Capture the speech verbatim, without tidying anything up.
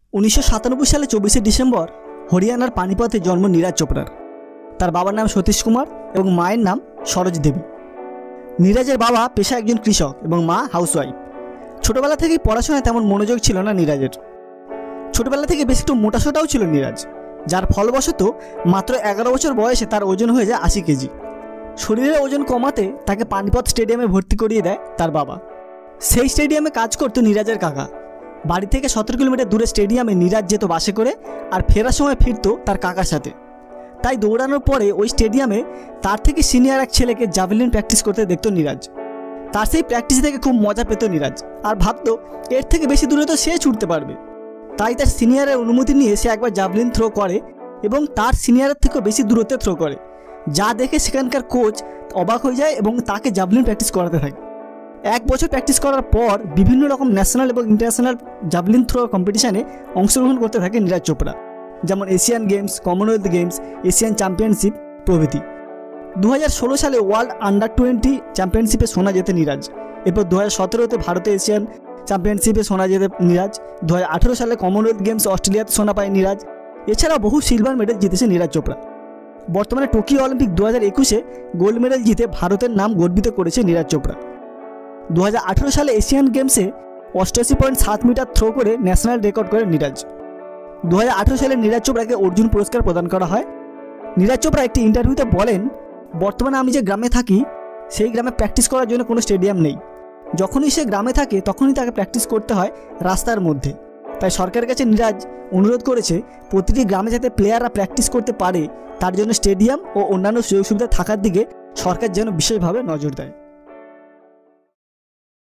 উনিশশো সাতানব্বই সালে চব্বিশে ডিসেম্বর হরিয়ানার পানিপথে জন্ম নীরাজ চোপড়ার। তার বাবার নাম সতীশ কুমার এবং মায়ের নাম সরোজ দেবী। নীরাজের বাবা পেশা একজন কৃষক এবং মা হাউসওয়াইফ। ছোটবেলা থেকেই পড়াশোনায় তেমন মনোযোগ ছিল না নীরাজের। ছোটবেলা থেকে বেশ একটু মোটাসোটাও ছিল নীরাজ, যার ফলবশত মাত্র এগারো বছর বয়সে তার ওজন হয়ে যায় আশি কেজি। শরীরের ওজন কমাতে তাকে পানিপথ স্টেডিয়ামে ভর্তি করিয়ে দেয় তার বাবা। সেই স্টেডিয়ামে কাজ করত নীরাজের কাকা। বাড়ি থেকে সতেরো কিলোমিটার দূরে স্টেডিয়ামে নীরাজ যেত বাসে করে, আর ফেরার সময় ফিরত তার কাকার সাথে। তাই দৌড়ানোর পরে ওই স্টেডিয়ামে তার থেকে সিনিয়র এক ছেলেকে জাভলিন প্র্যাকটিস করতে দেখত নীরাজ। তার সেই প্র্যাকটিস থেকে খুব মজা পেত নীরাজ, আর ভাবত এর থেকে বেশি দূরে তো সে ছুটতে পারবে। তাই তার সিনিয়রের অনুমতি নিয়ে সে একবার জাভলিন থ্রো করে এবং তার সিনিয়রের থেকেও বেশি দূরত্বে থ্রো করে, যা দেখে সেখানকার কোচ অবাক হয়ে যায় এবং তাকে জাভলিন প্র্যাকটিস করাতে থাকে। এক বছর প্র্যাকটিস করার পর বিভিন্ন রকম ন্যাশনাল এবং ইন্টারন্যাশনাল জাভলিন থ্রো কম্পিটিশানে অংশগ্রহণ করতে থাকে নীরাজ চোপড়া, যেমন Asian Games, Commonwealth Games, Asian Championship প্রভৃতি। দু হাজার ষোলো সালে ওয়ার্ল্ড আন্ডার টোয়েন্টি চ্যাম্পিয়নশিপে সোনা জেতে নীরাজ। এরপর দু হাজার সতেরোতে ভারতে এশিয়ান চ্যাম্পিয়নশিপে সোনা জেতে নীরাজ। দু হাজার আঠেরো সালে কমনওয়েলথ গেমস অস্ট্রেলিয়াতে সোনা পায় নীরাজ। এছাড়াও বহু সিলভার মেডেল জিতেছে নীরাজ চোপড়া। বর্তমানে টোকিও অলিম্পিক দু হাজার একুশে গোল্ড মেডেল জিতে ভারতের নাম গর্বিত করেছে নীরাজ চোপড়া। দু হাজার আঠেরো সালে এশিয়ান গেমসে অষ্টআশি পয়েন্ট সাত মিটার থ্রো করে ন্যাশনাল রেকর্ড করে নীরাজ। দু হাজার আঠেরো সালে নীরাজ চোপড়াকে অর্জুন পুরস্কার প্রদান করা হয়। নীরাজ চোপড়া একটি ইন্টারভিউতে বলেন, বর্তমানে আমি যে গ্রামে থাকি সেই গ্রামে প্র্যাকটিস করার জন্য কোনো স্টেডিয়াম নেই। যখনই সে গ্রামে থাকে তখনই তাকে প্র্যাকটিস করতে হয় রাস্তার মধ্যে। তাই সরকারের কাছে নীরাজ অনুরোধ করেছে প্রতিটি গ্রামে যাতে প্লেয়াররা প্র্যাকটিস করতে পারে তার জন্য স্টেডিয়াম ও অন্যান্য সুযোগ সুবিধা থাকার দিকে সরকার যেন বিশেষভাবে নজর দেয়।